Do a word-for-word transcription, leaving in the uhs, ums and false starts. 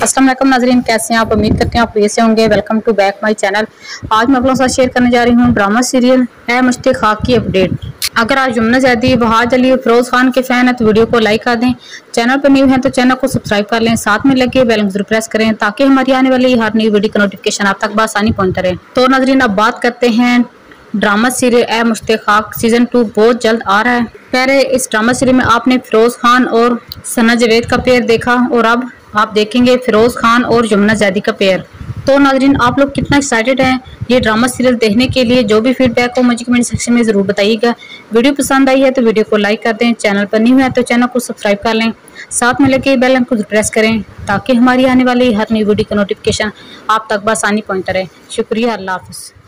अस्सलाम वालेकुम नाज़रीन, कैसे हैं आप? उम्मीद करते हैं आप बढ़िया से होंगे। Welcome to back my channel. आज मैं आप लोगों के साथ शेयर करने जा रही हूँ ड्रामा सीरियल है मुश्ते खाक की अपडेट। अगर आज यमुना जैदी, बहार अली, फिरोज खान के फैन हैं तो वीडियो को लाइक कर दें। चैनल पर न्यू हैं तो चैनल को सब्सक्राइब कर लें, साथ में लगे बेल जरूर प्रेस करें ताकि हमारी आने वाली हर नई वीडियो का नोटिफिकेशन आप तक बआसानी पहुंचता रहे। तो नाज़रीन, अब बात करते हैं ड्रामा सीरियल ए मुश्ते खाक सीजन टू बहुत जल्द आ रहा है। पहले इस ड्रामा सीरियल में आपने फिरोज खान और सना जावेद का पेयर देखा और अब आप देखेंगे फिरोज खान और यमुना जैदी का पेयर। तो नाज़रीन, आप लोग कितना एक्साइटेड हैं ये ड्रामा सीरियल देखने के लिए? जो भी फीडबैक हो मुझे कमेंट सेक्शन में ज़रूर बताइएगा। वीडियो पसंद आई है तो वीडियो को लाइक कर दें, चैनल पर न्यू है तो चैनल को सब्सक्राइब कर लें, साथ में लगे बेल आइकन को प्रेस करें ताकि हमारी आने वाली हर नई वीडियो का नोटिफिकेशन आप तक बआसानी पहुंचता रहे। शुक्रिया, अल्लाह हाफ़िज़।